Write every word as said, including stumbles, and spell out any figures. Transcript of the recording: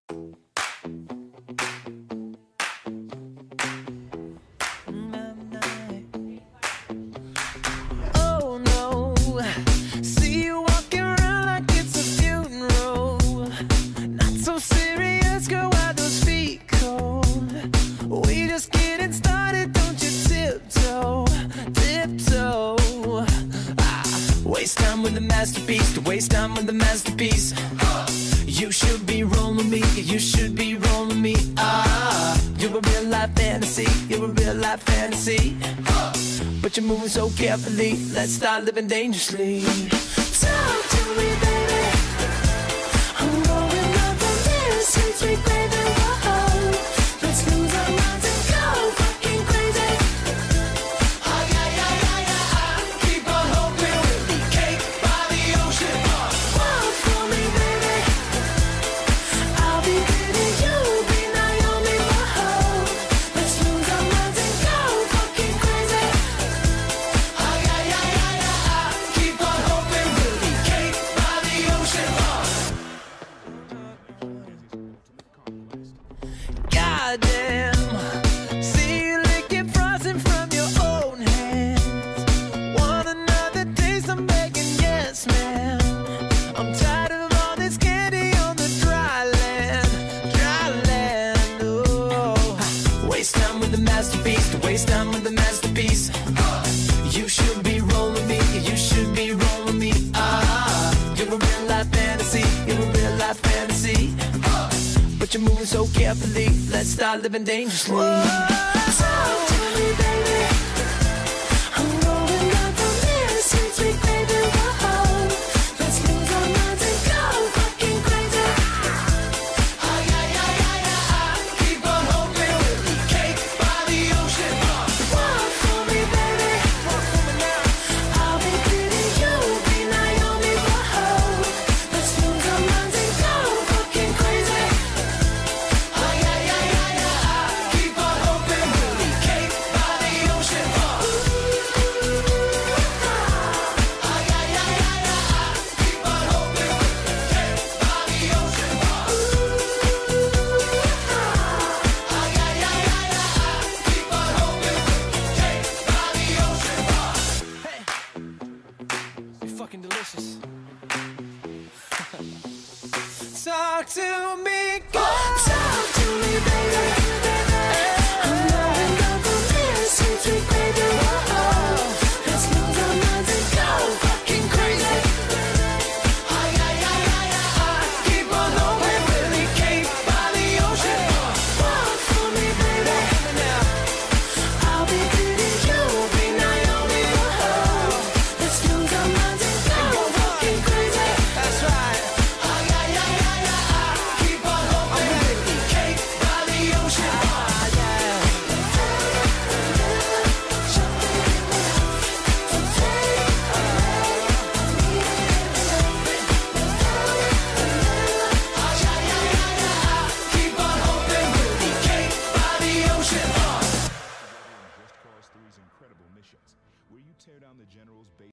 Oh no, see you walking around like it's a funeral. Not so serious, girl, why those feet cold? We just getting started, don't you tiptoe, tiptoe. Ah, waste time with the masterpiece, to waste time with the masterpiece. You should be rolling me, you should be rolling me. Ah, you're a real life fantasy, you're a real life fantasy. But you're moving so carefully, let's start living dangerously. Talk to me, baby. I'm going up on this, sweet, sweet baby. Whoa, let's lose our minds and go fucking crazy. Ah, yeah, yeah, yeah, yeah, ah. Keep on hoping we'll be cake by the ocean. Walk for me, baby. I'll be pretty, you'll be Naomi. Whoa, let's lose our minds and go fucking crazy. Ah, yeah, yeah, yeah, yeah, ah. Keep on hoping we'll be cake by the ocean. Goddamn, see you licking frosting from your own hands. Want another taste? I'm begging, yes, man. I'm tired of all this candy on the dry land, dry land. Oh, waste time with the masterpiece, to waste time with the masterpiece. You should be rolling me, you should be rolling me. Ah, you're a real life fantasy, you're a real life fantasy. But you're moving so carefully, let's start living dangerously. Whoa.